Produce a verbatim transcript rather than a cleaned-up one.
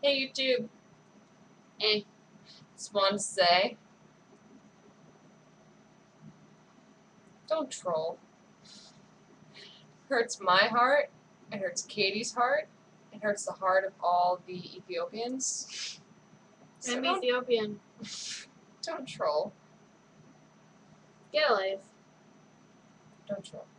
Hey YouTube, Hey, just wanted to say, don't troll. Hurts my heart, it hurts Katie's heart, it hurts the heart of all the Ethiopians. So I'm don't, Ethiopian. don't troll. Get a life. Don't troll.